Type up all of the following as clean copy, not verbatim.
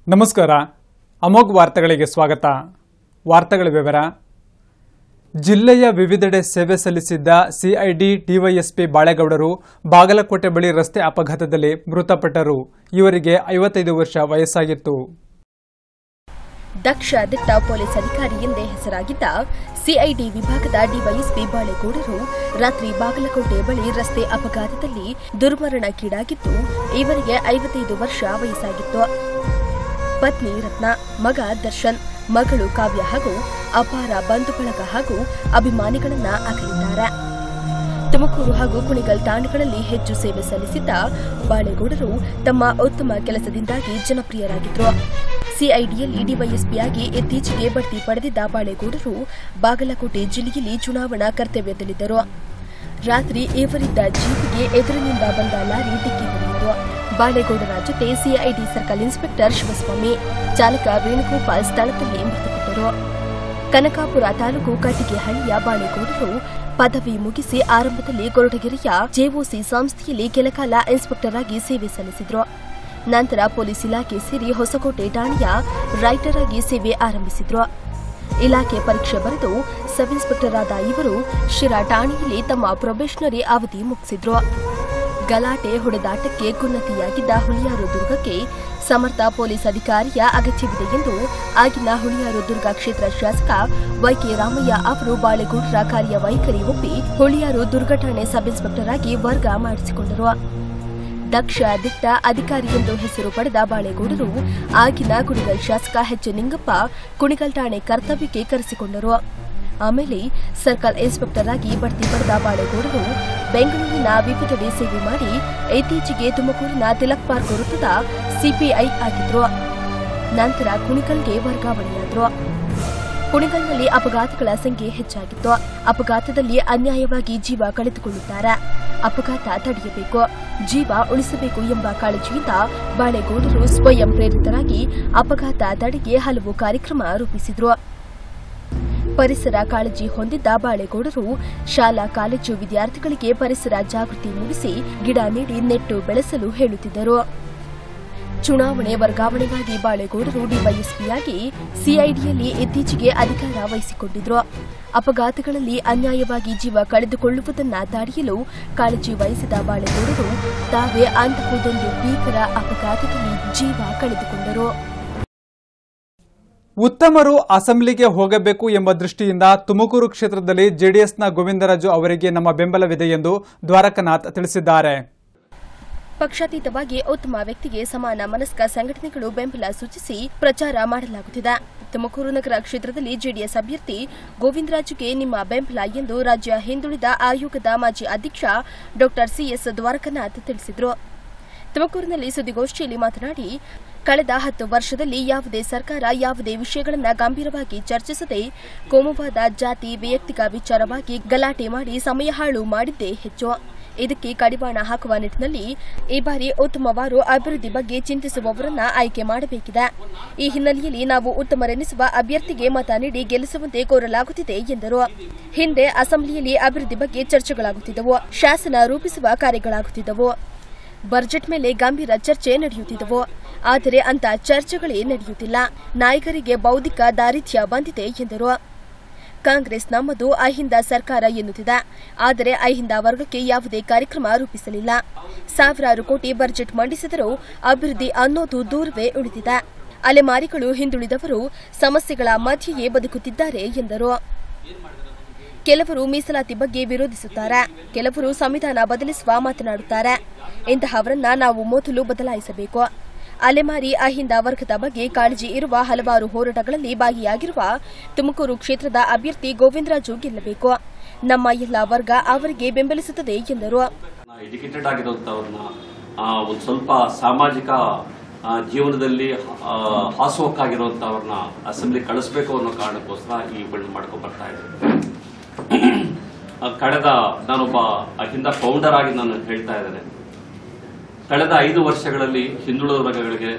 ನಮಸ್ಕಾರ. ಅಮೋಘ್ ವಾರ್ತೆಗಳಿಗೆ ಸ್ವಾಗತ. ವಾರ್ತೆಗಳ ವಿವರ. ಜಿಲ್ಲೆಯ ವಿವಿಧೆಡೆ ಸೇವೆ ಸಲ್ಲಿಸಿದ್ದ ಸಿಐಡಿ ಡಿವೈಎಸ್ಪಿ ಬಾಳೇಗೌಡರು ಬಾಗಲಕೋಟೆ ಬಳಿ ರಸ್ತೆ ಅಪಘಾತದಲ್ಲಿ ಮೃತಪಟ್ಟರು. ಇವರಿಗೆ 55 ವರ್ಷ ವಯಸ್ಸಾಗಿತ್ತು. ದಕ್ಷ ದಿಟ್ಟ ಪೊಲೀಸ್ ಅಧಿಕಾರಿ ಎಂದೇ ಹೆಸರಾಗಿದ್ದ ಸಿಐಡಿ ವಿಭಾಗದ ಡಿವೈಎಸ್ಪಿ ಬಾಳೇಗೌಡರು ರಾತ್ರಿ ಬಾಗಲಕೋಟೆ ಬಳಿ ರಸ್ತೆ ಅಪಘಾತದಲ್ಲಿ ದುರ್ಮರಣಕ್ಕೀಡಾಗಿದ್ದು, ಇವರಿಗೆ 55 ವರ್ಷ ವಯಸ್ಸಾಗಿತ್ತು. ಪತ್ನಿ ರತ್ನ, ಮಗ ದರ್ಶನ್, ಮಗಳು ಕಾವ್ಯ ಹಾಗೂ ಅಪಾರ ಬಂಧು ಬಳಗ ಹಾಗೂ ಅಭಿಮಾನಿಗಳನ್ನ ಅಗಲಿದ್ದಾರೆ. ತುಮಕೂರು ಹಾಗೂ ಕುಣಿಗಲ್ ಠಾಣೆಗಳಲ್ಲಿ ಹೆಚ್ಚು ಸೇವೆ ಸಲ್ಲಿಸಿದ್ದ ಬಾಳೇಗೌಡರು ತಮ್ಮ ಉತ್ತಮ ಕೆಲಸದಿಂದಾಗಿ ಜನಪ್ರಿಯರಾಗಿದ್ದರು. ಸಿಐಡಿಯಲ್ಲಿ ಡಿವೈಎಸ್ಪಿಯಾಗಿ ಇತ್ತೀಚೆಗೆ ಬಡ್ತಿ ಪಡೆದಿದ್ದ ಬಾಳೇಗೌಡರು ಬಾಗಲಕೋಟೆ ಜಿಲ್ಲೆಯಲ್ಲಿ ಚುನಾವಣಾ ಕರ್ತವ್ಯದಲ್ಲಿದ್ದರು. ರಾತ್ರಿ ಇವರಿದ್ದ ಜೀಪಿಗೆ ಎದುರಿನಿಂದ ಬಂದ ಲಾರಿ ಡಿಕ್ಕಿ ಹೊಡೆಯಿತು. ಬಾಳೇಗೌಡರ ಜೊತೆ ಸಿಐಡಿ ಸರ್ಕಲ್ ಇನ್ಸ್ಪೆಕ್ಟರ್ ಶಿವಸ್ವಾಮಿ, ಚಾಲಕ ವೇಣುಗೋಪಾಲ್ ಸ್ಥಳದಲ್ಲಿ ಮೃತಪಟ್ಟರು. ಕನಕಾಪುರ ತಾಲೂಕು ಕಟ್ಟಿಗೆಹಳ್ಳಿಯ ಬಾಳೇಗೌಡರು ಪದವಿ ಮುಗಿಸಿ ಆರಂಭದಲ್ಲಿ ಕೊರಟಗೆರೆಯ ಜೆಒಸಿ ಸಂಸ್ಥೆಯಲ್ಲಿ ಕೆಲಕಾಲ ಇನ್ಸ್ಪೆಕ್ಟರ್ ಆಗಿ ಸೇವೆ ಸಲ್ಲಿಸಿದರು. ನಂತರ ಪೊಲೀಸ್ ಇಲಾಖೆ ಸೇರಿ ಹೊಸಕೋಟೆ ಠಾಣೆಯ ರೈಟರ್ ಆಗಿ ಸೇವೆ ಆರಂಭಿಸಿದರು. ಇಲಾಖೆ ಪರೀಕ್ಷೆ ಬರೆದು ಸಬ್ ಇನ್ಸ್ಪೆಕ್ಟರ್ ಆದ ಇವರು ಶಿರಾ ಠಾಣೆಯಲ್ಲಿ ತಮ್ಮ ಪ್ರೊಬೇಷನರಿ ಅವಧಿ ಮುಗಿಸಿದ್ರು. ಗಲಾಟೆ ಹೊಡೆದಾಟಕ್ಕೆ ಕುನ್ನತಿಯಾಗಿದ್ದ ಹುಳಿಯಾರು ದುರ್ಗಕ್ಕೆ ಸಮರ್ಥ ಪೊಲೀಸ್ ಅಧಿಕಾರಿಯ ಅಗತ್ಯವಿದೆ ಎಂದು ಆಗಿನ ಹುಳಿಯಾರು ದುರ್ಗ ಕ್ಷೇತ್ರ ಶಾಸಕ ವೈಕೆ ರಾಮಯ್ಯ ಅವರು ಬಾಳೇಗೌಡರ ಕಾರ್ಯವೈಖರಿ ಒಪ್ಪಿ ಹುಳಿಯಾರು ದುರ್ಗ ಠಾಣೆ ಸಬ್ ಇನ್ಸ್ಪೆಕ್ಟರ್ ಆಗಿ ವರ್ಗ ಮಾಡಿಸಿಕೊಂಡರು. ದಕ್ಷ ದಿಟ್ಟ ಅಧಿಕಾರಿ ಎಂದು ಹೆಸರು ಪಡೆದ ಬಾಳೇಗೌಡರು ಆಗಿನ ಕುಣಿಗಲ್ ಶಾಸಕ ಎಚ್ ನಿಂಗಪ್ಪ ಕುಣಿಗಲ್ ಠಾಣೆ ಕರ್ತವ್ಯಕ್ಕೆ ಕರೆಸಿಕೊಂಡರು. ಆಮೇಲೆ ಸರ್ಕಲ್ ಇನ್ಸ್ಪೆಕ್ಟರ್ ಆಗಿ ಬಡ್ತಿ ಪಡೆದ ಬಾಳೇಗೌಡರು ಬೆಂಗಳೂರಿನ ವಿವಿಧೆಡೆ ಸೇವೆ ಮಾಡಿ ಇತ್ತೀಚೆಗೆ ತುಮಕೂರಿನ ತಿಲಕ್ ಪಾರ್ಕ್ ವೃತ್ತದ ಸಿಪಿಐ ಆಗಿದ್ರು. ನಂತರ ಕುಣಿಗಲ್ಗೆ ವರ್ಗಾವಣೆಯಾದರು. ಕುಣಿಗಲ್ನಲ್ಲಿ ಅಪಘಾತಗಳ ಸಂಖ್ಯೆ ಹೆಚ್ಚಾಗಿತ್ತು. ಅಪಘಾತದಲ್ಲಿ ಅನ್ಯಾಯವಾಗಿ ಜೀವ ಕಳೆದುಕೊಳ್ಳುತ್ತಾರೆ. ಅಪಘಾತ ತಡೆಯಬೇಕು, ಜೀವ ಉಳಿಸಬೇಕು ಎಂಬ ಕಾಳಜಿಯಿಂದ ಬಾಳೇಗೌಡರು ಸ್ವಯಂ ಪ್ರೇರಿತರಾಗಿ ಅಪಘಾತ ತಡೆಗೆ ಹಲವು ಕಾರ್ಯಕ್ರಮ ರೂಪಿಸಿದರು. ಪರಿಸರ ಕಾಳಜಿ ಹೊಂದಿದ್ದ ಬಾಳೇಗೌಡರು ಶಾಲಾ ಕಾಲೇಜು ವಿದ್ಯಾರ್ಥಿಗಳಿಗೆ ಪರಿಸರ ಜಾಗೃತಿ ಮೂಡಿಸಿ ಗಿಡ ನೀಡಿ ನೆಟ್ಟು ಬೆಳೆಸಲು ಹೇಳುತ್ತಿದ್ದರು. ಚುನಾವಣೆ ವರ್ಗಾವಣೆಗಾಗಿ ಬಾಳೇಗೌಡರು ಡಿವೈಎಸ್ಪಿಯಾಗಿ ಸಿಐಡಿಯಲ್ಲಿ ಇತ್ತೀಚೆಗೆ ಅಧಿಕಾರ ವಹಿಸಿಕೊಂಡಿದ್ರು. ಅಪಘಾತಗಳಲ್ಲಿ ಅನ್ಯಾಯವಾಗಿ ಜೀವ ಕಳೆದುಕೊಳ್ಳುವುದನ್ನು ತಡೆಯಲು ಕಾಳಜಿ ವಹಿಸಿದ ಬಾಳೇಗೌಡರು ತಾವೇ ಅಂತಹುದೊಂದು ಭೀಕರ ಅಪಘಾತದಲ್ಲಿ ಜೀವ ಕಳೆದುಕೊಂಡರು. ಉತ್ತಮರು ಅಸೆಂಬ್ಲಿಗೆ ಹೋಗಬೇಕು ಎಂಬ ದೃಷ್ಟಿಯಿಂದ ತುಮಕೂರು ಕ್ಷೇತ್ರದಲ್ಲಿ ಜೆಡಿಎಸ್ನ ಗೋವಿಂದರಾಜು ಅವರಿಗೆ ನಮ್ಮ ಬೆಂಬಲವಿದೆ ಎಂದು ದ್ವಾರಕನಾಥ್ ತಿಳಿಸಿದ್ದಾರೆ. ಪಕ್ಷಾತೀತವಾಗಿ ಉತ್ತಮ ವ್ಯಕ್ತಿಗೆ ಸಮಾನ ಮನಸ್ಕ ಸಂಘಟನೆಗಳು ಬೆಂಬಲ ಸೂಚಿಸಿ ಪ್ರಚಾರ ಮಾಡಲಾಗುತ್ತಿದೆ. ತುಮಕೂರು ನಗರ ಕ್ಷೇತ್ರದಲ್ಲಿ ಜೆಡಿಎಸ್ ಅಭ್ಯರ್ಥಿ ಗೋವಿಂದರಾಜುಗೆ ನಿಮ್ಮ ಬೆಂಬಲ ಎಂದು ರಾಜ್ಯ ಹಿಂದುಳಿದ ಆಯೋಗದ ಮಾಜಿ ಅಧ್ಯಕ್ಷ ಡಾ ಸಿಎಸ್ ದ್ವಾರಕನಾಥ್ ತಿಳಿಸಿದರು. ತುಮಕೂರಿನಲ್ಲಿ ಸುದ್ದಿಗೋಷ್ಠಿಯಲ್ಲಿ ಮಾತನಾಡಿ, ಕಳೆದ 10 ವರ್ಷದಲ್ಲಿ ಯಾವುದೇ ಸರ್ಕಾರ ಯಾವುದೇ ವಿಷಯಗಳನ್ನು ಗಂಭೀರವಾಗಿ ಚರ್ಚಿಸದೆ ಕೋಮುವಾದ, ಜಾತಿ, ವೈಯಕ್ತಿಕ ವಿಚಾರವಾಗಿ ಗಲಾಟೆ ಮಾಡಿ ಸಮಯ ಹಾಳು ಮಾಡಿದ್ದೇ ಹೆಚ್ಚು. ಇದಕ್ಕೆ ಕಡಿವಾಣ ಹಾಕುವ ನಿಟ್ಟಿನಲ್ಲಿ ಈ ಬಾರಿ ಉತ್ತಮವಾರು ಅಭಿವೃದ್ಧಿ ಬಗ್ಗೆ ಚಿಂತಿಸುವವರನ್ನ ಆಯ್ಕೆ ಮಾಡಬೇಕಿದೆ. ಈ ಹಿನ್ನೆಲೆಯಲ್ಲಿ ನಾವು ಉತ್ತಮರೆನಿಸುವ ಅಭ್ಯರ್ಥಿಗೆ ಮತ ನೀಡಿ ಗೆಲ್ಲಿಸುವಂತೆ ಕೋರಲಾಗುತ್ತಿದೆ ಎಂದರು. ಹಿಂದೆ ಅಸೆಂಬ್ಲಿಯಲ್ಲಿ ಅಭಿವೃದ್ಧಿ ಬಗ್ಗೆ ಚರ್ಚೆಗಳಾಗುತ್ತಿದ್ದವು, ಶಾಸನ ರೂಪಿಸುವ ಕಾರ್ಯಗಳಾಗುತ್ತಿದ್ದವು, ಬಜೆಟ್ ಮೇಲೆ ಗಂಭೀರ ಚರ್ಚೆ ನಡೆಯುತ್ತಿದ್ದವು. ಆದರೆ ಅಂತ ಚರ್ಚೆಗಳೇ ನಡೆಯುತ್ತಿಲ್ಲ. ನಾಯಕರಿಗೆ ಬೌದ್ಧಿಕ ದಾರಿದ್ರ್ಯ ಬಂದಿದೆ ಎಂದರು. ಕಾಂಗ್ರೆಸ್ ನಮ್ಮದು ಅಹಿಂದ ಸರ್ಕಾರ ಎನ್ನುತ್ತಿದೆ, ಆದರೆ ಅಹಿಂದ ವರ್ಗಕ್ಕೆ ಯಾವುದೇ ಕಾರ್ಯಕ್ರಮ ರೂಪಿಸಲಿಲ್ಲ. ಸಾವಿರಾರು ಕೋಟಿ ಬಜೆಟ್ ಮಂಡಿಸಿದರೂ ಅಭಿವೃದ್ಧಿ ಅನ್ನೋದು ದೂರವೇ ಉಳಿದಿದೆ. ಅಲೆಮಾರಿಗಳು ಹಿಂದುಳಿದವರು ಸಮಸ್ಯೆಗಳ ಮಧ್ಯೆಯೇ ಬದುಕುತ್ತಿದ್ದಾರೆ ಎಂದರು. ಕೆಲವರು ಮೀಸಲಾತಿ ಬಗ್ಗೆ ವಿರೋಧಿಸುತ್ತಾರೆ, ಕೆಲವರು ಸಂವಿಧಾನ ಬದಲಿಸುವ ಮಾತನಾಡುತ್ತಾರೆ. ಇಂತಹವರನ್ನ ನಾವು ಮೊದಲು ಬದಲಾಯಿಸಬೇಕು. ಅಲೆಮಾರಿ ಅಹಿಂದ ವರ್ಗದ ಬಗ್ಗೆ ಕಾಳಜಿ ಇರುವ ಹಲವಾರು ಹೋರಾಟಗಳಲ್ಲಿ ಭಾಗಿಯಾಗಿರುವ ತುಮಕೂರು ಕ್ಷೇತ್ರದ ಅಭ್ಯರ್ಥಿ ಗೋವಿಂದರಾಜು ಗೆಲ್ಲಬೇಕು. ನಮ್ಮ ಎಲ್ಲ ವರ್ಗ ಅವರಿಗೆ ಬೆಂಬಲಿಸುತ್ತದೆ ಎಂದರು. ಎಜುಕೇಟೆಡ್ ಆಗಿರುವಂತವ್ರನ್ನ ಒಂದು ಸ್ವಲ್ಪ ಸಾಮಾಜಿಕ ಜೀವನದಲ್ಲಿ ಹಾಸುಹೊಕ್ಕಾಗಿರುವಂತವ್ರನ್ನ ಅಸೆಂಬ್ಲಿ ಕಳಿಸಬೇಕು ಅನ್ನೋ ಕಾರಣಕ್ಕೋಸ್ಕರ ಈ ಬೆಳವಣಿಗೆ ಮಾಡ್ಕೊಂಡು ಬರ್ತಾ ಇದ್ದಾರೆ. ಕಳೆದ ನಾನೊಬ್ಬ ಅಹಿಂದ ಫೌಂಡರ್ ಆಗಿ ನಾನು ಹೇಳ್ತಾ ಇದ್ದೇನೆ, ಕಳೆದ 5 ವರ್ಷಗಳಲ್ಲಿ ಹಿಂದುಳಿದ ವರ್ಗಗಳಿಗೆ,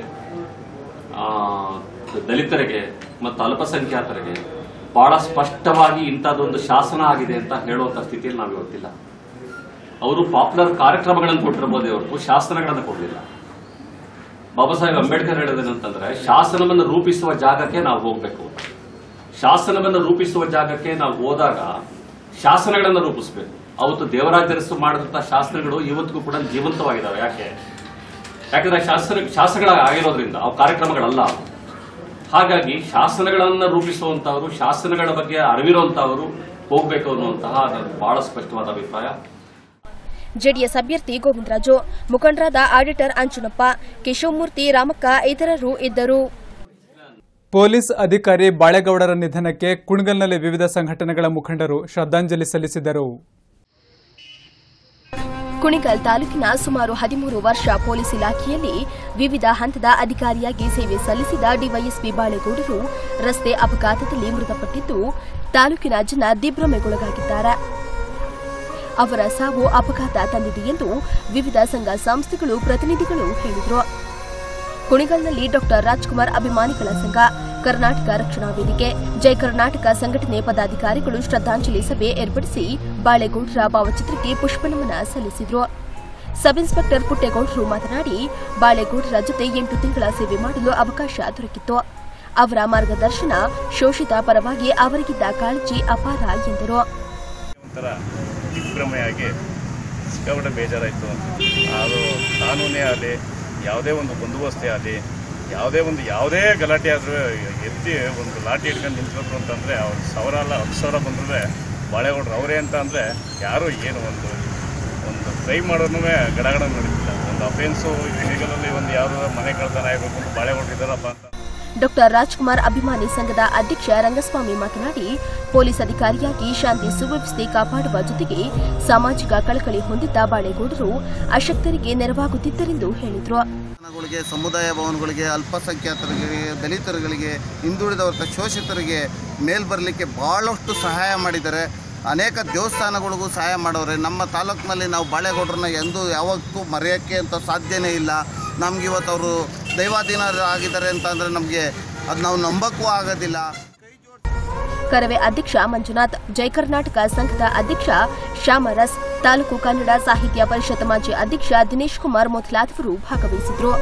ದಲಿತರಿಗೆ ಮತ್ತು ಅಲ್ಪಸಂಖ್ಯಾತರಿಗೆ ಬಹಳ ಸ್ಪಷ್ಟವಾಗಿ ಇಂಥದ್ದೊಂದು ಶಾಸನ ಆಗಿದೆ ಅಂತ ಹೇಳುವಂತ ಸ್ಥಿತಿಯಲ್ಲಿ ನಾವು ಇವತ್ತಿಲ್ಲ. ಅವರು ಪಾಪ್ಯುಲರ್ ಕಾರ್ಯಕ್ರಮಗಳನ್ನು ಕೊಟ್ಟಿರಬಹುದೇ ಹೊರತು ಶಾಸನಗಳನ್ನು ಕೊಡಲಿಲ್ಲ. ಬಾಬಾ ಸಾಹೇಬ್ ಅಂಬೇಡ್ಕರ್ ಹೇಳೋದೇನಂತಂದ್ರೆ ಶಾಸನವನ್ನು ರೂಪಿಸುವ ಜಾಗಕ್ಕೆ ನಾವು ಹೋಗ್ಬೇಕು. ಶಾಸನವನ್ನು ರೂಪಿಸುವ ಜಾಗಕ್ಕೆ ನಾವು ಹೋದಾಗ ಶಾಸನಗಳನ್ನು ರೂಪಿಸಬೇಕು. ಅವತ್ತು ದೇವರಾಜರಸು ಮಾಡಿದಂತಹ ಶಾಸನಗಳು ಇವತ್ತಿಗೂ ಕೂಡ ಜೀವಂತವಾಗಿದ್ದಾವೆ. ಯಾಕಂದ್ರೆ ಶಾಸನಗಳಾಗಿರೋದ್ರಿಂದ ಅವು ಕಾರ್ಯಕ್ರಮಗಳಲ್ಲ. ಹಾಗಾಗಿ ಶಾಸನಗಳನ್ನು ರೂಪಿಸುವಂತವರು, ಶಾಸನಗಳ ಬಗ್ಗೆ ಅರಿವಿರುವಂತವರು ಹೋಗ್ಬೇಕು ಅನ್ನುವಂತಹ ಬಹಳ ಸ್ಪಷ್ಟವಾದ ಅಭಿಪ್ರಾಯ. ಜೆಡಿಎಸ್ ಅಭ್ಯರ್ಥಿ ಗೋವಿಂದರಾಜು, ಮುಖಂಡರಾದ ಆಡಿಟರ್ ಅಂಜನಪ್ಪ, ಕೇಶವಮೂರ್ತಿ, ರಾಮಕ್ಕ ಇತರರು ಇದ್ದರು. ಪೊಲೀಸ್ ಅಧಿಕಾರಿ ಬಾಳೇಗೌಡರ ನಿಧನಕ್ಕೆ ಕುಣಗಲ್ನಲ್ಲಿ ವಿವಿಧ ಸಂಘಟನೆಗಳ ಮುಖಂಡರು ಶ್ರದ್ಧಾಂಜಲಿ ಸಲ್ಲಿಸಿದರು. ಕುಣಿಗಲ್ ತಾಲೂಕಿನ ಸುಮಾರು 13 ವರ್ಷ ಪೊಲೀಸ್ ಇಲಾಖೆಯಲ್ಲಿ ವಿವಿಧ ಹಂತದ ಅಧಿಕಾರಿಯಾಗಿ ಸೇವೆ ಸಲ್ಲಿಸಿದ ಡಿವೈಎಸ್ಪಿ ಬಾಳೇಗೌಡರು ರಸ್ತೆ ಅಪಘಾತದಲ್ಲಿ ಮೃತಪಟ್ಟಿದ್ದು ತಾಲೂಕಿನ ಜನ ದಿಗ್ಭ್ರಮೆಗೊಳಗಾಗಿದ್ದಾರೆ. ಅವರ ಸಾವು ಅಪಘಾತ ತಂದಿದೆ ಎಂದು ವಿವಿಧ ಸಂಘ ಸಂಸ್ಥೆಗಳು ಪ್ರತಿನಿಧಿಗಳು ಹೇಳಿದರು. ಕುಣಿಗಲ್ನಲ್ಲಿ ಡಾ ರಾಜ್ಕುಮಾರ್ ಅಭಿಮಾನಿಗಳ ಸಂಘ, ಕರ್ನಾಟಕ ರಕ್ಷಣಾ ವೇದಿಕೆ, ಜೈ ಕರ್ನಾಟಕ ಸಂಘಟನೆ ಪದಾಧಿಕಾರಿಗಳು ಶ್ರದ್ಧಾಂಜಲಿ ಸಭೆ ಏರ್ಪಡಿಸಿ ಬಾಳೇಗೌಡರ ಭಾವಚಿತ್ರಕ್ಕೆ ಪುಷ್ಪನಮನ ಸಲ್ಲಿಸಿದರು. ಸಬ್ ಇನ್ಸ್ಪೆಕ್ಟರ್ ಪುಟ್ಟೇಗೌಡರು ಮಾತನಾಡಿ, ಬಾಳೇಗೌಡರ ಜೊತೆ 8 ತಿಂಗಳ ಸೇವೆ ಮಾಡಲು ಅವಕಾಶ ದೊರಕಿತ್ತು. ಅವರ ಮಾರ್ಗದರ್ಶನ, ಶೋಷಿತ ಪರವಾಗಿ ಅವರಿಗಿದ್ದ ಕಾಳಜಿ ಅಪಾರ ಎಂದರು. ಸಿಕ್ಕಾಪಟ್ಟೆ ಬೇಜಾರಾಯಿತು. ಅದು ಕಾನೂನೇ ಆಗಲಿ, ಯಾವುದೇ ಒಂದು ಬಂದೋಬಸ್ತೆ ಆಗಲಿ, ಯಾವುದೇ ಗಲಾಟೆ ಆದರೂ ಎತ್ತಿ ಒಂದು ಲಾಠಿ ಇಟ್ಕೊಂಡು ನಿಂತ್ಬೇಕು ಅಂತಂದರೆ ಅವ್ರು 1000 ಅಲ್ಲ 10,000 ಬಂದರೆ ಬಾಳೇಗೌಡರು ಅವರೇ ಅಂತ ಅಂದರೆ ಯಾರೂ ಏನು ಒಂದು ಕ್ರೈಮ್ ಮಾಡೋನು ಗಡಗಡ ನಡೀತಿಲ್ಲ. ಒಂದು ಅಫೆನ್ಸು ಇಲ್ಲಿಗಲಲ್ಲಿ ಒಂದು ಯಾವುದೋ ಮನೆ ಕಳ್ತನ ಆಗಬೇಕು ಅಂತ ಬಾಳೇಗೌಡರು ಇದ್ದಾರಪ್ಪ ಅಂತ. ಡಾ ರಾಜ್ಕುಮಾರ್ ಅಭಿಮಾನಿ ಸಂಘದ ಅಧ್ಯಕ್ಷ ರಂಗಸ್ವಾಮಿ ಮಾತನಾಡಿ, ಪೊಲೀಸ್ ಅಧಿಕಾರಿಯಾಗಿ ಶಾಂತಿ ಸುವ್ಯವಸ್ಥೆ ಕಾಪಾಡುವ ಜೊತೆಗೆ ಸಾಮಾಜಿಕ ಕಳಕಳಿ ಹೊಂದಿದ್ದ ಬಾಳೇಗೌಡರು ಅಶಕ್ತರಿಗೆ ನೆರವಾಗುತ್ತಿದ್ದರೆಂದು ಹೇಳಿದರು. ಸಮುದಾಯ ಭವನಗಳಿಗೆ, ಅಲ್ಪಸಂಖ್ಯಾತರಿಗೆ, ದಲಿತರುಗಳಿಗೆ, ಹಿಂದುಳಿದವರ ಶೋಷಿತರಿಗೆ ಮೇಲ್ ಬರಲಿಕ್ಕೆ ಬಹಳಷ್ಟು ಸಹಾಯ ಮಾಡಿದ್ದಾರೆ. ಅನೇಕ ದೇವಸ್ಥಾನಗಳಿಗೂ ಸಹಾಯ ಮಾಡೋರೆ. ನಮ್ಮ ತಾಲೂಕಿನಲ್ಲಿ ನಾವು ಬಾಳೇಗೌಡರನ್ನ ಯಾವತ್ತೂ ಮರೆಯೋಕ್ಕೆ ಅಂತ ಸಾಧ್ಯನೇ ಇಲ್ಲ. ನಮ್ಗೆ ಇವತ್ತು ಅವರು ದೈವಾಧೀನರಾಗಿದ್ದಾರೆ ಅಂತಂದರೆ ನಮಗೆ ಅದು ನಾವು ನಂಬಕ್ಕೂ ಆಗೋದಿಲ್ಲ. ಕರವೇ ಅಧ್ಯಕ್ಷ ಮಂಜುನಾಥ್, ಜೈ ಕರ್ನಾಟಕ ಸಂಘದ ಅಧ್ಯಕ್ಷ ಶ್ಯಾಮರಸ್, ತಾಲೂಕು ಕನ್ನಡ ಸಾಹಿತ್ಯ ಪರಿಷತ್ ಮಾಜಿ ಅಧ್ಯಕ್ಷ ದಿನೇಶ್ ಕುಮಾರ್ ಮೊದಲಾದವರು ಭಾಗವಹಿಸಿದರು.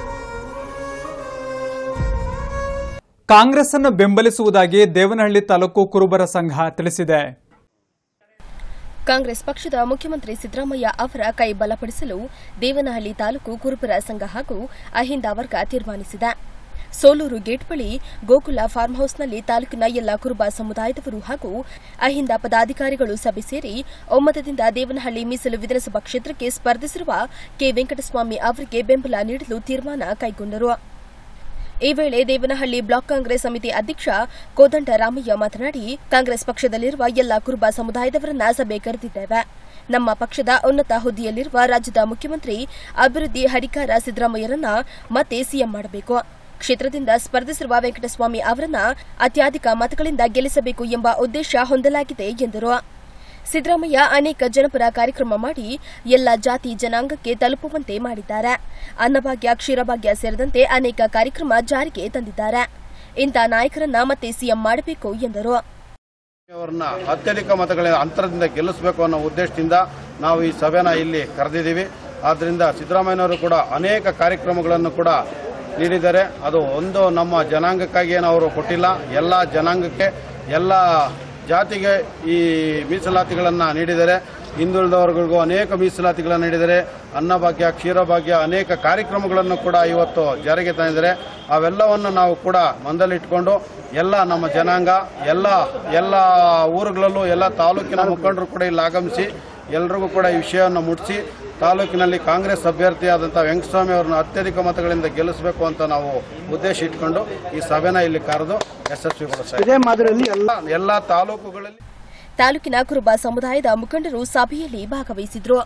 ಕಾಂಗ್ರೆಸ್ ಅನ್ನು ಬೆಂಬಲಿಸುವುದಾಗಿ ದೇವನಹಳ್ಳಿ ತಾಲೂಕು ಕುರುಬರ ಸಂಘ ತಿಳಿಸಿದೆ. ಕಾಂಗ್ರೆಸ್ ಪಕ್ಷದ ಮುಖ್ಯಮಂತ್ರಿ ಸಿದ್ದರಾಮಯ್ಯ ಅವರ ಕೈ ಬಲಪಡಿಸಲು ದೇವನಹಳ್ಳಿ ತಾಲೂಕು ಕುರುಬರ ಸಂಘ ಹಾಗೂ ಅಹಿಂದ ವರ್ಗ ತೀರ್ಮಾನಿಸಿದೆ. ಸೋಲೂರು ಗೇಟ್ ಬಳಿ ಗೋಕುಲ ಫಾರ್ಮ್ ಹೌಸ್ನಲ್ಲಿ ತಾಲೂಕಿನ ಎಲ್ಲ ಕುರುಬ ಸಮುದಾಯದವರು ಹಾಗೂ ಅಹಿಂದ ಪದಾಧಿಕಾರಿಗಳು ಸಭೆ ಸೇರಿ ಒಮ್ಮತದಿಂದ ದೇವನಹಳ್ಳಿ ಮೀಸಲು ವಿಧಾನಸಭಾ ಕ್ಷೇತ್ರಕ್ಕೆ ಸ್ಪರ್ಧಿಸಿರುವ ಕೆ ವೆಂಕಟಸ್ವಾಮಿ ಅವರಿಗೆ ಬೆಂಬಲ ನೀಡಲು ತೀರ್ಮಾನ ಕೈಗೊಂಡರು. ಈ ವೇಳೆ ದೇವನಹಳ್ಳಿ ಬ್ಲಾಕ್ ಕಾಂಗ್ರೆಸ್ ಸಮಿತಿ ಅಧ್ಯಕ್ಷ ಕೋದಂಡ ರಾಮಯ್ಯ ಮಾತನಾಡಿ, ಕಾಂಗ್ರೆಸ್ ಪಕ್ಷದಲ್ಲಿರುವ ಎಲ್ಲ ಕುರುಬ ಸಮುದಾಯದವರನ್ನ ಸಭೆ ಕರೆದಿದ್ದೇವೆ. ನಮ್ಮ ಪಕ್ಷದ ಉನ್ನತ ಹುದ್ದೆಯಲ್ಲಿರುವ ರಾಜ್ಯದ ಮುಖ್ಯಮಂತ್ರಿ ಅಭಿವೃದ್ಧಿ ಹರಿಕಾರ ಸಿದ್ದರಾಮಯ್ಯರನ್ನ ಮತ್ತೆ ಸಿಎಂ ಮಾಡಬೇಕು. ಕ್ಷೇತ್ರದಿಂದ ಸ್ಪರ್ಧಿಸಿರುವ ವೆಂಕಟಸ್ವಾಮಿ ಅವರನ್ನ ಅತ್ಯಧಿಕ ಮತಗಳಿಂದ ಗೆಲ್ಲಿಸಬೇಕು ಎಂಬ ಉದ್ದೇಶ ಹೊಂದಲಾಗಿದೆ ಎಂದರು. ಸಿದ್ದರಾಮಯ್ಯ ಅನೇಕ ಜನಪರ ಕಾರ್ಯಕ್ರಮ ಮಾಡಿ ಎಲ್ಲ ಜಾತಿ ಜನಾಂಗಕ್ಕೆ ತಲುಪುವಂತೆ ಮಾಡಿದ್ದಾರೆ. ಅನ್ನಭಾಗ್ಯ, ಕ್ಷೀರಭಾಗ್ಯ ಸೇರಿದಂತೆ ಅನೇಕ ಕಾರ್ಯಕ್ರಮ ಜಾರಿಗೆ ತಂದಿದ್ದಾರೆ. ಇಂಥ ನಾಯಕರನ್ನ ಮತ್ತೆ ಸಿಎಂ ಮಾಡಬೇಕು ಎಂದರು. ಅವರನ್ನ ಅತ್ಯಧಿಕ ಮತಗಳ ಅಂತರದಿಂದ ಗೆಲ್ಲಿಸಬೇಕು ಅನ್ನೋ ಉದ್ದೇಶದಿಂದ ನಾವು ಈ ಸಭೆನ ಇಲ್ಲಿ ಕರೆದಿದ್ದೀವಿ. ಆದ್ದರಿಂದ ಸಿದ್ದರಾಮಯ್ಯನವರು ಕೂಡ ಅನೇಕ ಕಾರ್ಯಕ್ರಮಗಳನ್ನು ಕೂಡ ನೀಡಿದ್ದಾರೆ. ಅದು ಒಂದು ನಮ್ಮ ಜನಾಂಗಕ್ಕಾಗಿ ಏನು ಅವರು ಕೊಟ್ಟಿಲ್ಲ, ಎಲ್ಲ ಜನಾಂಗಕ್ಕೆ, ಎಲ್ಲ ಜಾತಿಗೆ ಈ ಮೀಸಲಾತಿಗಳನ್ನು ನೀಡಿದ್ದಾರೆ. ಹಿಂದುಳಿದವರ್ಗಳಿಗೂ ಅನೇಕ ಮೀಸಲಾತಿಗಳನ್ನು ನೀಡಿದ್ದಾರೆ. ಅನ್ನಭಾಗ್ಯ, ಕ್ಷೀರಭಾಗ್ಯ ಅನೇಕ ಕಾರ್ಯಕ್ರಮಗಳನ್ನು ಕೂಡ ಇವತ್ತು ಜಾರಿಗೆ ತಂದಿದ್ದಾರೆ. ಅವೆಲ್ಲವನ್ನು ನಾವು ಕೂಡ ಮಂದಲಿಟ್ಕೊಂಡು ಎಲ್ಲ ನಮ್ಮ ಜನಾಂಗ, ಎಲ್ಲ ಊರುಗಳಲ್ಲೂ ಎಲ್ಲ ತಾಲೂಕಿನ ಮುಖಂಡರು ಕೂಡ ಇಲ್ಲಿ ಆಗಮಿಸಿ ಎಲ್ಲರಿಗೂ ಕೂಡ ಈ ವಿಷಯವನ್ನು ಮುಟ್ಟಿಸಿ ತಾಲೂಕಿನಲ್ಲಿ ಕಾಂಗ್ರೆಸ್ ಅಭ್ಯರ್ಥಿಯಾದಂಥ ವೆಂಕಟಸ್ವಾಮಿ ಅವರನ್ನು ಅತ್ಯಧಿಕ ಮತಗಳಿಂದ ಗೆಲ್ಲಿಸಬೇಕು ಅಂತ ನಾವು ಉದ್ದೇಶ ಇಟ್ಕೊಂಡು ಈ ಸಭೆನ ಇಲ್ಲಿ ಕರೆದು ಯಶಸ್ವಿಗೊಳಿಸಿದ್ದೇವೆ. ಎಲ್ಲ ತಾಲೂಕುಗಳಲ್ಲಿ ತಾಲೂಕಿನ ಕುರುಬ ಸಮುದಾಯದ ಮುಖಂಡರು ಸಭೆಯಲ್ಲಿ ಭಾಗವಹಿಸಿದ್ರು.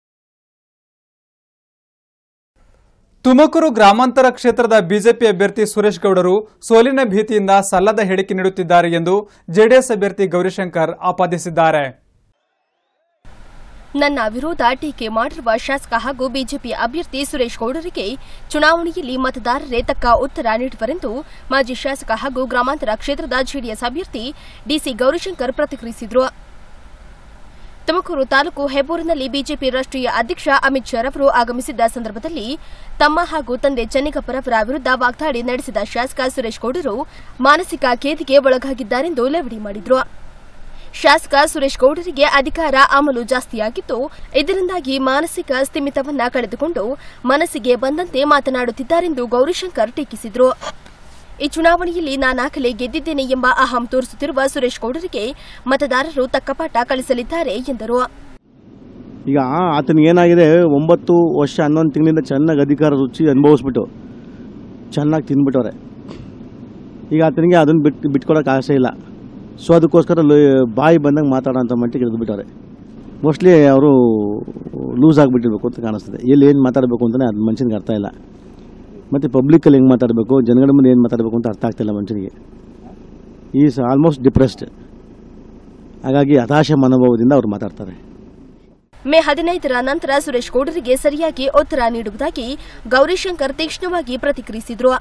ತುಮಕೂರು ಗ್ರಾಮಾಂತರ ಕ್ಷೇತ್ರದ ಬಿಜೆಪಿ ಅಭ್ಯರ್ಥಿ ಸುರೇಶ್ ಗೌಡರು ಸೋಲಿನ ಭೀತಿಯಿಂದ ಸಲ್ಲದ ಹೇಳಿಕೆ ನೀಡುತ್ತಿದ್ದಾರೆ ಎಂದು ಜೆಡಿಎಸ್ ಅಭ್ಯರ್ಥಿ ಗೌರಿಶಂಕರ್ ಆಪಾದಿಸಿದ್ದಾರೆ. ನನ್ನ ವಿರೋಧ ಟೀಕೆ ಮಾಡಿರುವ ಶಾಸಕ ಹಾಗೂ ಬಿಜೆಪಿ ಅಭ್ಯರ್ಥಿ ಸುರೇಶ್ ಗೌಡರಿಗೆ ಚುನಾವಣೆಯಲ್ಲಿ ಮತದಾರರೇ ತಕ್ಕ ಉತ್ತರ ನೀಡುವರೆಂದು ಮಾಜಿ ಶಾಸಕ ಹಾಗೂ ಗ್ರಾಮಾಂತರ ಕ್ಷೇತ್ರದ ಜೆಡಿಎಸ್ ಅಭ್ಯರ್ಥಿ ಡಿಸಿ ಗೌರಿಶಂಕರ್ ಪ್ರತಿಕ್ರಿಯಿಸಿದರು. ತುಮಕೂರು ತಾಲೂಕು ಹೆಬ್ಬೂರಿನಲ್ಲಿ ಬಿಜೆಪಿ ರಾಷ್ಟ್ರೀಯ ಅಧ್ಯಕ್ಷ ಅಮಿತ್ ಶಾ ರವರು ಆಗಮಿಸಿದ್ದ ಸಂದರ್ಭದಲ್ಲಿ ತಮ್ಮ ಹಾಗೂ ತಂದೆ ಚೆನ್ನಿಗಪ್ಪರವರ ವಿರುದ್ಧ ವಾಗ್ದಾಳಿ ನಡೆಸಿದ ಶಾಸಕ ಸುರೇಶ್ ಗೌಡರು ಮಾನಸಿಕ ಖೇದಿಗೆ ಒಳಗಾಗಿದ್ದಾರೆಂದು ಲೇವಡಿ ಮಾಡಿದರು. ಶಾಸಕ ಸುರೇಶ್ ಗೌಡರಿಗೆ ಅಧಿಕಾರ ಅಮಲು ಜಾಸ್ತಿಯಾಗಿದ್ದು, ಇದರಿಂದಾಗಿ ಮಾನಸಿಕ ಸ್ಥಿಮಿತವನ್ನ ಕಳೆದುಕೊಂಡು ಮನಸ್ಸಿಗೆ ಬಂದಂತೆ ಮಾತನಾಡುತ್ತಿದ್ದಾರೆಂದು ಗೌರಿಶಂಕರ್ ಟೀಕಿಸಿದರು. ಈ ಚುನಾವಣೆಯಲ್ಲಿ ನಾನಾಗಲೇ ಗೆದ್ದಿದ್ದೇನೆ ಎಂಬ ಅಹಂ ತೋರಿಸುತ್ತಿರುವ ಸುರೇಶ್ ಗೌಡರಿಗೆ ಮತದಾರರು ತಕ್ಕ ಪಾಠ ಕಲಿಸಲಿದ್ದಾರೆ ಎಂದರು. ಈಗ ಆತನಿಗೆ ಏನಾಗಿದೆ, 9 ವರ್ಷ 11 ತಿಂಗಳಿಂದ ಚೆನ್ನಾಗಿ ಅಧಿಕಾರ ರುಚಿ ಅನುಭವಿಸ್ಬಿಟ್ಟು ಚೆನ್ನಾಗಿ ತಿಂದ್ಬಿಟ್ಟವ್ರೆ. ಈಗ ಆತನಿಗೆ ಅದನ್ನು ಬಿಟ್ಕೊಡೋಕೆ ಆಸೆ ಇಲ್ಲ. ಸೊ ಅದಕ್ಕೋಸ್ಕರ ಬಾಯಿ ಬಂದಂಗೆ ಮಾತಾಡೋಂಥ ಮಟ್ಟಿಗೆ ಇಳಿದ್ಬಿಟ್ಟವ್ರೆ. ಮೋಸ್ಟ್ಲಿ ಅವರು ಲೂಸ್ ಆಗಿಬಿಟ್ಟಿರ್ಬೇಕು ಅಂತ ಕಾಣಿಸ್ತದೆ. ಎಲ್ಲಿ ಏನು ಮಾತಾಡಬೇಕು ಅಂತಲೇ ಅದು ಮನುಷ್ಯನಿಗೆ ಅರ್ಥ ಇಲ್ಲ. ಮತ್ತು ಪಬ್ಲಿಕ್ಕಲ್ಲಿ ಹೆಂಗೆ ಮಾತಾಡಬೇಕು, ಜನಗಳ ಮುಂದೆ ಏನು ಮಾತಾಡಬೇಕು ಅಂತ ಅರ್ಥ ಆಗ್ತಿಲ್ಲ ಮನುಷ್ಯನಿಗೆ. Is almost depressed. ಹಾಗಾಗಿ ಹತಾಶ ಮನೋಭಾವದಿಂದ ಅವ್ರು ಮಾತಾಡ್ತಾರೆ. ಮೇ 15ರ ನಂತರ ಸುರೇಶ್ ಗೌಡರಿಗೆ ಸರಿಯಾಗಿ ಉತ್ತರ ನೀಡುವುದಾಗಿ ಗೌರಿಶಂಕರ್ ತೀಕ್ಷ್ಣವಾಗಿ ಪ್ರತಿಕ್ರಿಯಿಸಿದರು.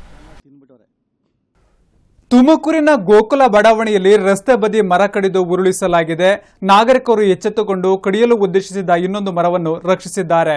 ತುಮಕೂರಿನ ಗೋಕುಲ ಬಡಾವಣೆಯಲ್ಲಿ ರಸ್ತೆ ಬದಿ ಮರ ಕಡಿದು ಉರುಳಿಸಲಾಗಿದೆ. ನಾಗರಿಕರು ಎಚ್ಚೆತ್ತುಕೊಂಡು ಕಡಿಯಲು ಉದ್ದೇಶಿಸಿದ್ದ ಇನ್ನೊಂದು ಮರವನ್ನು ರಕ್ಷಿಸಿದ್ದಾರೆ.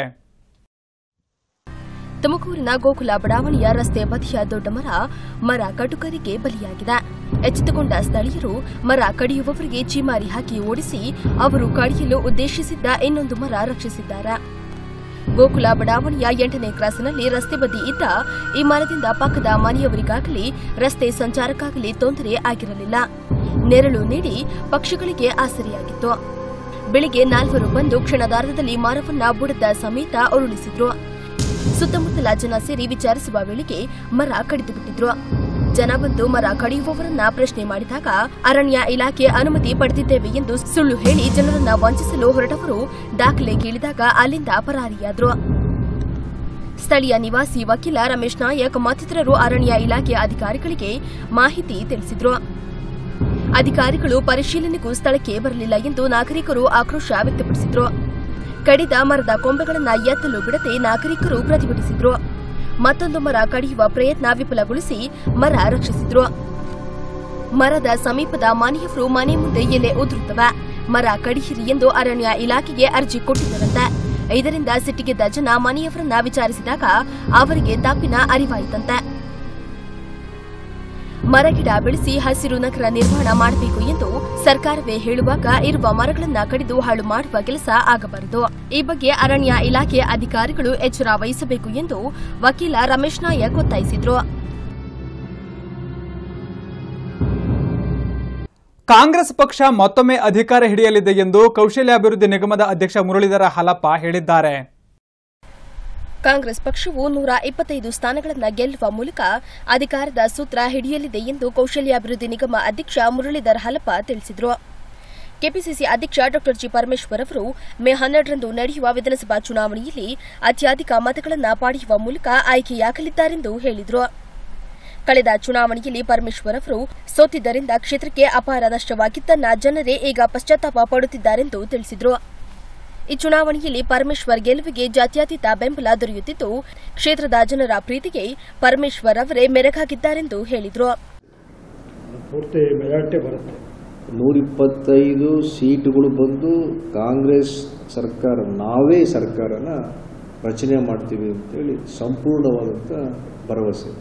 ತುಮಕೂರಿನ ಗೋಕುಲ ಬಡಾವಣೆಯ ರಸ್ತೆ ಬದಿಯ ದೊಡ್ಡ ಮರ ಕಟುಕರಿಗೆ ಬಲಿಯಾಗಿದೆ. ಎಚ್ಚೆತ್ತುಕೊಂಡ ಸ್ಥಳೀಯರು ಮರ ಕಡಿಯುವವರಿಗೆ ಚೀಮಾರಿ ಹಾಕಿ ಓಡಿಸಿ ಅವರು ಕಡಿಯಲು ಉದ್ದೇಶಿಸಿದ್ದ ಇನ್ನೊಂದು ಮರ ರಕ್ಷಿಸಿದ್ದಾರೆ. ಗೋಕುಲ ಬಡಾವಣೆಯ 8ನೇ ಕ್ರಾಸ್ನಲ್ಲಿ ರಸ್ತೆ ಬದಿ ಇದ್ದ ಈ ಮರದಿಂದ ಪಕ್ಕದ ಮನೆಯವರಿಗಾಗಲಿ ರಸ್ತೆ ಸಂಚಾರಕ್ಕಾಗಲಿ ತೊಂದರೆ ಆಗಿರಲಿಲ್ಲ. ನೆರಳು ನೀಡಿ ಪಕ್ಷಿಗಳಿಗೆ ಆಸರೆಯಾಗಿತ್ತು. ಬೆಳಿಗ್ಗೆ 4 ಬಂದು ಕ್ಷಣದಾರ್ಧದಲ್ಲಿ ಮರವನ್ನ ಬುಡದ ಸಮೇತ ಉರುಳಿಸಿದ್ರು. ಸುತ್ತಮುತ್ತಲ ಜನ ಸೇರಿ ವಿಚಾರಿಸುವ ವೇಳೆಗೆ ಮರ ಕಡಿದುಬಿಟ್ಟಿದ್ರು. ಜನ ಬಂದು ಮರ ಕಡಿಯುವವರನ್ನ ಪ್ರಶ್ನೆ ಮಾಡಿದಾಗ ಅರಣ್ಯ ಇಲಾಖೆ ಅನುಮತಿ ಪಡೆದಿದ್ದೇವೆ ಎಂದು ಸುಳ್ಳು ಹೇಳಿ ಜನರನ್ನ ವಂಚಿಸಲು ಹೊರಟವರು ದಾಖಲೆ ಕೇಳಿದಾಗ ಅಲ್ಲಿಂದ ಪರಾರಿಯಾದ್ರು. ಸ್ಥಳೀಯ ನಿವಾಸಿ ವಕೀಲ ರಮೇಶ್ ನಾಯಕ್ ಮತ್ತಿತರರು ಅರಣ್ಯ ಇಲಾಖೆ ಅಧಿಕಾರಿಗಳಿಗೆ ಮಾಹಿತಿ ತಿಳಿಸಿದ್ರು. ಅಧಿಕಾರಿಗಳು ಪರಿಶೀಲನೆಗೂ ಸ್ಥಳಕ್ಕೆ ಬರಲಿಲ್ಲ ಎಂದು ನಾಗರಿಕರು ಆಕ್ರೋಶ ವ್ಯಕ್ತಪಡಿಸಿದ್ರು. ಕಡಿದ ಮರದ ಕೊಂಬೆಗಳನ್ನು ಎತ್ತಲು ಬಿಡದೆ ನಾಗರಿಕರು ಪ್ರತಿಭಟಿಸಿದ್ರು. ಮತ್ತೊಂದು ಮರ ಕಡಿಯುವ ಪ್ರಯತ್ನ ವಿಫಲಗೊಳಿಸಿ ಮರ ರಕ್ಷಿಸಿದ್ರು. ಮರದ ಸಮೀಪದ ಮನೆಯವರು ಮನೆ ಮುಂದೆ ಎಲೆ ಉದುರುತ್ತವೆ, ಮರ ಕಡಿಯಿರಿ ಎಂದು ಅರಣ್ಯ ಇಲಾಖೆಗೆ ಅರ್ಜಿ ಕೊಟ್ಟಿದ್ದರಂತೆ. ಇದರಿಂದ ಸಿಟ್ಟಿಗೆದ್ದ ಜನ ಮನೆಯವರನ್ನ ವಿಚಾರಿಸಿದಾಗ ಅವರಿಗೆ ತಪ್ಪಿನ ಅರಿವಾಯಿತಂತೆ. ಮರಗಿಡ ಬೆಳೆಸಿ ಹಸಿರು ನಗರ ನಿರ್ಮಾಣ ಮಾಡಬೇಕು ಎಂದು ಸರ್ಕಾರವೇ ಹೇಳುವಾಗ ಇರುವ ಮರಗಳನ್ನ ಕಡಿದು ಹಾಳು ಮಾಡುವ ಕೆಲಸ ಆಗಬಾರದು. ಈ ಬಗ್ಗೆ ಅರಣ್ಯ ಇಲಾಖೆ ಅಧಿಕಾರಿಗಳು ಎಚ್ಚರ ವಹಿಸಬೇಕು ಎಂದು ವಕೀಲ ರಮೇಶ್ ನಾಯಕ್ ಒತ್ತಾಯಿಸಿದರು. ಕಾಂಗ್ರೆಸ್ ಪಕ್ಷ ಮತ್ತೊಮ್ಮೆ ಅಧಿಕಾರ ಹಿಡಿಯಲಿದೆ ಎಂದು ಕೌಶಲ್ಯಾಭಿವೃದ್ಧಿ ನಿಗಮದ ಅಧ್ಯಕ್ಷ ಮುರಳೀಧರ ಹಾಲಪ್ಪ ಹೇಳಿದ್ದಾರೆ. ಕಾಂಗ್ರೆಸ್ ಪಕ್ಷವು 125 ಸ್ಥಾನಗಳನ್ನು ಗೆಲ್ಲುವ ಮೂಲಕ ಅಧಿಕಾರದ ಸೂತ್ರ ಹಿಡಿಯಲಿದೆ ಎಂದು ಕೌಶಲ್ಯಾಭಿವೃದ್ಧಿ ನಿಗಮ ಅಧ್ಯಕ್ಷ ಮುರಳೀಧರ ಹಾಲಪ್ಪ ತಿಳಿಸಿದರು. ಕೆಪಿಸಿಸಿ ಅಧ್ಯಕ್ಷ ಡಾ ಜಿ ಪರಮೇಶ್ವರ್ ಅವರು ಮೇ 12ರಂದು ನಡೆಯುವ ವಿಧಾನಸಭಾ ಚುನಾವಣೆಯಲ್ಲಿ ಅತ್ಯಧಿಕ ಮತಗಳನ್ನು ಪಡೆಯುವ ಮೂಲಕ ಆಯ್ಕೆಯಾಗಲಿದ್ದಾರೆಂದು ಹೇಳಿದರು. ಕಳೆದ ಚುನಾವಣೆಯಲ್ಲಿ ಪರಮೇಶ್ವರ್ ಅವರು ಸೋತಿದ್ದರಿಂದ ಕ್ಷೇತ್ರಕ್ಕೆ ಅಪಾರ ನಷ್ಟವಾಗಿದ್ದನ್ನ ಜನರೇ ಈಗ ಪಶ್ಚಾತ್ತಾಪ ಪಡುತ್ತಿದ್ದಾರೆಂದು ತಿಳಿಸಿದರು. ಈ ಚುನಾವಣೆಯಲ್ಲಿ ಪರಮೇಶ್ವರ್ ಗೆಲುವಿಗೆ ಜಾತ್ಯತೀತ ಬೆಂಬಲ ದೊರೆಯುತ್ತಿದ್ದು, ಕ್ಷೇತ್ರದ ಜನರ ಪ್ರೀತಿಗೆ ಪರಮೇಶ್ವರ್ ಅವರೇ ಮೆರಗಾಗಿದ್ದಾರೆಂದು ಹೇಳಿದರು. 125 ಸೀಟುಗಳು ಬಂದು ಕಾಂಗ್ರೆಸ್ ಸರ್ಕಾರ, ನಾವೇ ಸರ್ಕಾರನ ರಚನೆ ಮಾಡ್ತೀವಿ ಅಂತೇಳಿ ಸಂಪೂರ್ಣವಾದಂಥ ಭರವಸೆ.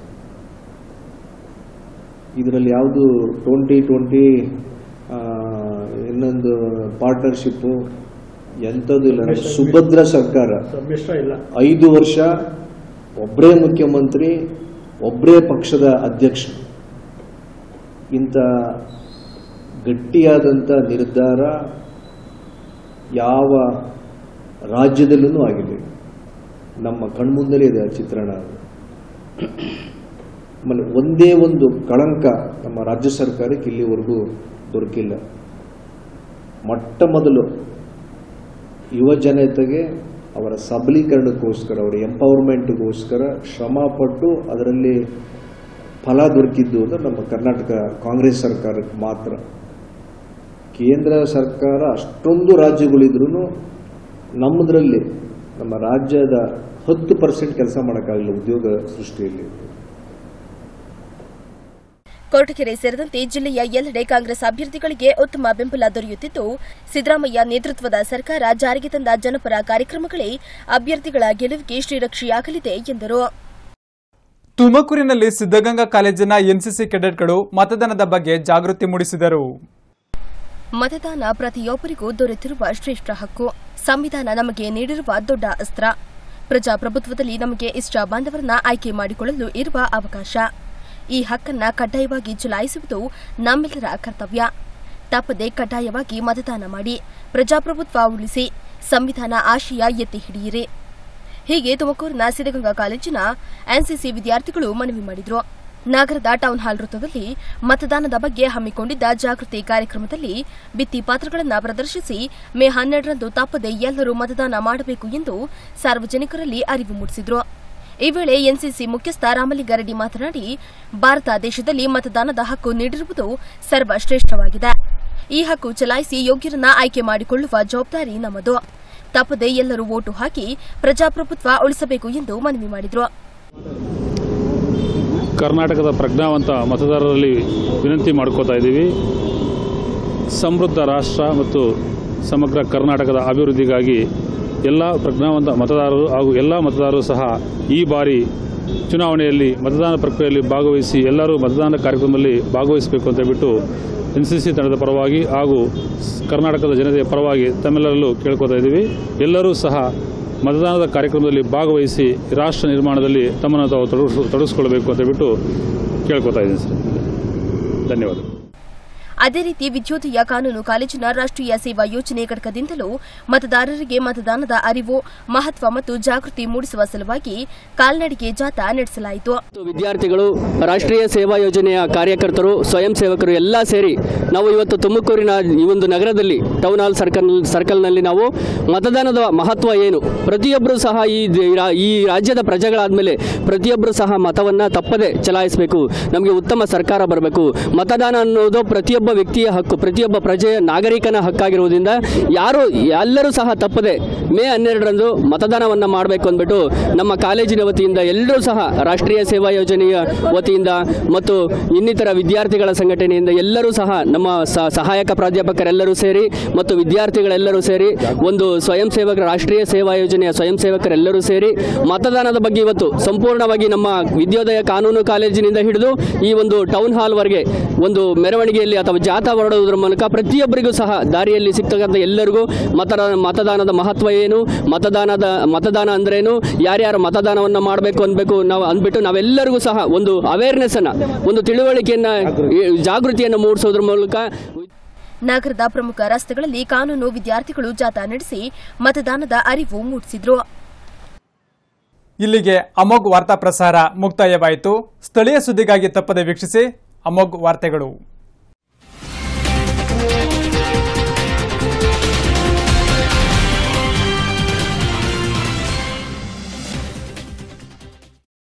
ಇದರಲ್ಲಿ ಯಾವುದು 2020 ಇನ್ನೊಂದು ಪಾರ್ಟ್ನರ್ಶಿಪ್ಪು ಎಂಥದ್ದು ಇಲ್ಲ. ಸುಭದ್ರ ಸರ್ಕಾರ, 5 ವರ್ಷ ಒಬ್ಬರೇ ಮುಖ್ಯಮಂತ್ರಿ, ಒಬ್ಬರೇ ಪಕ್ಷದ ಅಧ್ಯಕ್ಷ. ಇಂಥ ಗಟ್ಟಿಯಾದಂಥ ನಿರ್ಧಾರ ಯಾವ ರಾಜ್ಯದಲ್ಲೂ ಆಗಿದೆ. ನಮ್ಮ ಕಣ್ಮುಂದಲೇ ಇದೆ ಆ ಚಿತ್ರಣ. ಆಮೇಲೆ ಒಂದೇ ಒಂದು ಕಳಂಕ ನಮ್ಮ ರಾಜ್ಯ ಸರ್ಕಾರಕ್ಕೆ ಇಲ್ಲಿವರೆಗೂ ದೊರಕಿಲ್ಲ. ಮೊಟ್ಟ ಮೊದಲು ಯುವ ಜನತೆಗೆ ಅವರ ಸಬಲೀಕರಣಕ್ಕೋಸ್ಕರ, ಅವರ ಎಂಪವರ್ಮೆಂಟ್ಗೋಸ್ಕರ ಶ್ರಮಪಟ್ಟು ಅದರಲ್ಲಿ ಫಲ ದೊರಕಿದ್ದು ಅಂದರೆ ನಮ್ಮ ಕರ್ನಾಟಕ ಕಾಂಗ್ರೆಸ್ ಸರ್ಕಾರಕ್ಕೆ ಮಾತ್ರ. ಕೇಂದ್ರ ಸರ್ಕಾರ ಅಷ್ಟೊಂದು ರಾಜ್ಯಗಳಿದ್ರೂ ನಮ್ಮದರಲ್ಲಿ ನಮ್ಮ ರಾಜ್ಯದ 10% ಕೆಲಸ ಮಾಡೋಕ್ಕಾಗಲಿಲ್ಲ ಉದ್ಯೋಗ ಸೃಷ್ಟಿಯಲ್ಲಿ. ಕೊರಟಗೆರೆ ಸೇರಿದಂತೆ ಜಿಲ್ಲೆಯ ಎಲ್ಲೆಡೆ ಕಾಂಗ್ರೆಸ್ ಅಭ್ಯರ್ಥಿಗಳಿಗೆ ಉತ್ತಮ ಬೆಂಬಲ ದೊರೆಯುತ್ತಿದ್ದು, ಸಿದ್ದರಾಮಯ್ಯ ನೇತೃತ್ವದ ಸರ್ಕಾರ ಜಾರಿಗೆ ತಂದ ಜನಪರ ಕಾರ್ಯಕ್ರಮಗಳೇ ಅಭ್ಯರ್ಥಿಗಳ ಗೆಲುವಿಗೆ ಶ್ರೀರಕ್ಷೆಯಾಗಲಿದೆ ಎಂದರು. ತುಮಕೂರಿನಲ್ಲಿ ಸಿದ್ದಗಂಗಾ ಕಾಲೇಜಿನ ಎನ್ಸಿಸಿ ಕೆಡೆಟ್ಗಳು ಮತದಾನದ ಬಗ್ಗೆ ಜಾಗೃತಿ ಮೂಡಿಸಿದರು. ಮತದಾನ ಪ್ರತಿಯೊಬ್ಬರಿಗೂ ದೊರೆತಿರುವ ಶ್ರೇಷ್ಠ ಹಕ್ಕು. ಸಂವಿಧಾನ ನಮಗೆ ನೀಡಿರುವ ದೊಡ್ಡ ಅಸ್ತ್ರ. ಪ್ರಜಾಪ್ರಭುತ್ವದಲ್ಲಿ ನಮಗೆ ಇಷ್ಟ ಬಾಂಧವರನ್ನ ಆಯ್ಕೆ ಮಾಡಿಕೊಳ್ಳಲು ಇರುವ ಅವಕಾಶ. ಈ ಹಕ್ಕನ್ನ ಕಡ್ಡಾಯವಾಗಿ ಚಲಾಯಿಸುವುದು ನಮ್ಮೆಲ್ಲರ ಕರ್ತವ್ಯ. ತಪ್ಪದೆ ಕಡ್ಡಾಯವಾಗಿ ಮತದಾನ ಮಾಡಿ, ಪ್ರಜಾಪ್ರಭುತ್ವ ಉಳಿಸಿ, ಸಂವಿಧಾನ ಆಶಯ ಎತ್ತಿ ಹಿಡಿಯಿರಿ. ಹೀಗೆ ತುಮಕೂರಿನ ಸಿದ್ದಗಂಗಾ ಕಾಲೇಜಿನ ಎನ್ಸಿಸಿ ವಿದ್ಯಾರ್ಥಿಗಳು ಮನವಿ ಮಾಡಿದರು. ನಗರದ ಟೌನ್ ಹಾಲ್ ವೃತ್ತದಲ್ಲಿ ಮತದಾನದ ಬಗ್ಗೆ ಹಮ್ಮಿಕೊಂಡಿದ್ದ ಜಾಗೃತಿ ಕಾರ್ಯಕ್ರಮದಲ್ಲಿ ಭಿತ್ತಿ ಪಾತ್ರಗಳನ್ನು ಪ್ರದರ್ಶಿಸಿ ಮೇ 12ರಂದು ತಪ್ಪದೆ ಎಲ್ಲರೂ ಮತದಾನ ಮಾಡಬೇಕು ಎಂದು ಸಾರ್ವಜನಿಕರಲ್ಲಿ ಅರಿವು ಮೂಡಿಸಿದರು. ಈ ವೇಳೆ ಎನ್ಸಿಸಿ ಮುಖ್ಯಸ್ಥ ರಾಮಲಿಂಗಾರೆಡ್ಡಿ ಮಾತನಾಡಿ, ಭಾರತ ದೇಶದಲ್ಲಿ ಮತದಾನದ ಹಕ್ಕು ನೀಡಿರುವುದು ಸರ್ವಶ್ರೇಷ್ಠವಾಗಿದೆ. ಈ ಹಕ್ಕು ಚಲಾಯಿಸಿ ಯೋಗ್ಯರನ್ನ ಆಯ್ಕೆ ಮಾಡಿಕೊಳ್ಳುವ ಜವಾಬ್ದಾರಿ ನಮ್ಮದು. ತಪ್ಪದೆ ಎಲ್ಲರೂ ವೋಟು ಹಾಕಿ ಪ್ರಜಾಪ್ರಭುತ್ವ ಉಳಿಸಬೇಕು ಎಂದು ಮನವಿ ಮಾಡಿದರು. ಕರ್ನಾಟಕದ ಪ್ರಜ್ಞಾವಂತ ಮತದಾರರಲ್ಲಿ ವಿನಂತಿ ಮಾಡ್ಕೋತಾ ಇದ್ದೀವಿ. ಸಮೃದ್ಧ ರಾಷ್ಟ್ರ ಮತ್ತು ಸಮಗ್ರ ಕರ್ನಾಟಕದ ಅಭಿವೃದ್ಧಿಗಾಗಿ ಎಲ್ಲ ಪ್ರಜ್ಞಾವಂತ ಮತದಾರರು ಹಾಗೂ ಎಲ್ಲ ಮತದಾರರು ಸಹ ಈ ಬಾರಿ ಚುನಾವಣೆಯಲ್ಲಿ ಮತದಾನ ಪ್ರಕ್ರಿಯೆಯಲ್ಲಿ ಭಾಗವಹಿಸಿ ಎಲ್ಲರೂ ಮತದಾನ ಕಾರ್ಯಕ್ರಮದಲ್ಲಿ ಭಾಗವಹಿಸಬೇಕು ಅಂತ ಹೇಳ್ಬಿಟ್ಟು ಎನ್ಸಿಸಿ ತಂಡದ ಪರವಾಗಿ ಹಾಗೂ ಕರ್ನಾಟಕದ ಜನತೆಯ ಪರವಾಗಿ ತಮ್ಮೆಲ್ಲರಲ್ಲೂ ಕೇಳ್ಕೊತಾ ಇದ್ದೀವಿ. ಎಲ್ಲರೂ ಸಹ ಮತದಾನದ ಕಾರ್ಯಕ್ರಮದಲ್ಲಿ ಭಾಗವಹಿಸಿ ರಾಷ್ಟ್ರ ನಿರ್ಮಾಣದಲ್ಲಿ ತಮ್ಮನ್ನು ತಾವು ತೊಡಗಿಸಿಕೊಳ್ಳಬೇಕು ಅಂತ ಹೇಳ್ಬಿಟ್ಟು ಕೇಳ್ಕೊತಾ ಇದ್ದೀನಿ ಸರ್. ಧನ್ಯವಾದ. ಅದೇ ರೀತಿ ವಿದ್ಯೋದಯ ಕಾನೂನು ಕಾಲೇಜಿನ ರಾಷ್ಟ್ರೀಯ ಸೇವಾ ಯೋಜನೆ ಘಟಕದಿಂದಲೂ ಮತದಾರರಿಗೆ ಮತದಾನದ ಅರಿವು, ಮಹತ್ವ ಮತ್ತು ಜಾಗೃತಿ ಮೂಡಿಸುವ ಸಲುವಾಗಿ ಕಾಲ್ನಡಿಗೆ ಜಾಥಾ ನಡೆಸಲಾಯಿತು. ವಿದ್ಯಾರ್ಥಿಗಳು, ರಾಷ್ಟ್ರೀಯ ಸೇವಾ ಯೋಜನೆಯ ಕಾರ್ಯಕರ್ತರು, ಸ್ವಯಂ ಸೇವಕರು ಎಲ್ಲ ಸೇರಿ ನಾವು ಇವತ್ತು ತುಮಕೂರಿನ ಈ ಒಂದು ನಗರದಲ್ಲಿ ಟೌನ್ ಹಾಲ್ ಸರ್ಕಲ್ನಲ್ಲಿ ನಾವು ಮತದಾನದ ಮಹತ್ವ ಏನು, ಪ್ರತಿಯೊಬ್ಬರು ಸಹ ಈ ರಾಜ್ಯದ ಪ್ರಜೆಗಳಾದಮೇಲೆ ಪ್ರತಿಯೊಬ್ಬರು ಸಹ ಮತವನ್ನು ತಪ್ಪದೆ ಚಲಾಯಿಸಬೇಕು. ನಮಗೆ ಉತ್ತಮ ಸರ್ಕಾರ ಬರಬೇಕು. ಮತದಾನ ಅನ್ನೋದು ಪ್ರತಿಯೊಬ್ಬ ವ್ಯಕ್ತಿಯ ಹಕ್ಕು, ಪ್ರತಿಯೊಬ್ಬ ಪ್ರಜೆಯ ನಾಗರಿಕನ ಹಕ್ಕಾಗಿರುವುದರಿಂದ ಎಲ್ಲರೂ ಸಹ ತಪ್ಪದೆ ಮೇ 12ರಂದು ಮತದಾನವನ್ನು ಮಾಡಬೇಕು ಅಂದ್ಬಿಟ್ಟು ನಮ್ಮ ಕಾಲೇಜಿನ ವತಿಯಿಂದ ಎಲ್ಲರೂ ಸಹ ರಾಷ್ಟ್ರೀಯ ಸೇವಾ ಯೋಜನೆಯ ವತಿಯಿಂದ ಮತ್ತು ಇನ್ನಿತರ ವಿದ್ಯಾರ್ಥಿಗಳ ಸಂಘಟನೆಯಿಂದ ಎಲ್ಲರೂ ಸಹ ನಮ್ಮ ಸಹಾಯಕ ಪ್ರಾಧ್ಯಾಪಕರೆಲ್ಲರೂ ಸೇರಿ ಮತ್ತು ವಿದ್ಯಾರ್ಥಿಗಳೆಲ್ಲರೂ ಸೇರಿ ಒಂದು ಸ್ವಯಂ ಸೇವಕರ ರಾಷ್ಟ್ರೀಯ ಸೇವಾ ಯೋಜನೆಯ ಸ್ವಯಂ ಸೇವಕರೆಲ್ಲರೂ ಸೇರಿ ಮತದಾನದ ಬಗ್ಗೆ ಇವತ್ತು ಸಂಪೂರ್ಣವಾಗಿ ನಮ್ಮ ವಿದ್ಯೋದಯ ಕಾನೂನು ಕಾಲೇಜಿನಿಂದ ಹಿಡಿದು ಈ ಒಂದು ಟೌನ್ ಹಾಲ್ವರೆಗೆ ಒಂದು ಮೆರವಣಿಗೆಯಲ್ಲಿ ಅಥವಾ ಜಾಥಾ ಹೊರಡುವುದರ ಮೂಲಕ ಪ್ರತಿಯೊಬ್ಬರಿಗೂ ಸಹ ದಾರಿಯಲ್ಲಿ ಸಿಗ್ತಕ್ಕಂಥ ಎಲ್ಲರಿಗೂ ಮತದಾನದ ಮಹತ್ವ ಏನು, ಮತದಾನ ಅಂದ್ರೇನು, ಯಾರ್ಯಾರು ಮತದಾನವನ್ನು ಮಾಡಬೇಕು ಅಂದ್ಬಿಟ್ಟು ನಾವೆಲ್ಲರಿಗೂ ಸಹ ಒಂದು ಅವೇರ್ನೆಸ್ ಅನ್ನ, ಒಂದು ತಿಳುವಳಿಕೆಯನ್ನ, ಜಾಗೃತಿಯನ್ನು ಮೂಡಿಸೋದ್ರ ಮೂಲಕ ನಗರದ ಪ್ರಮುಖ ರಸ್ತೆಗಳಲ್ಲಿ ಕಾನೂನು ವಿದ್ಯಾರ್ಥಿಗಳು ಜಾಥಾ ನಡೆಸಿ ಮತದಾನದ ಅರಿವು ಮೂಡಿಸಿದ್ರು. ಇಲ್ಲಿಗೆ ಅಮೋಘ್ ವಾರ್ತಾ ಪ್ರಸಾರ ಮುಕ್ತಾಯವಾಯಿತು. ಸ್ಥಳೀಯ ಸುದ್ದಿಗಾಗಿ ತಪ್ಪದೆ ವೀಕ್ಷಿಸಿ ಅಮೋಘ್ ವಾರ್ತೆಗಳು.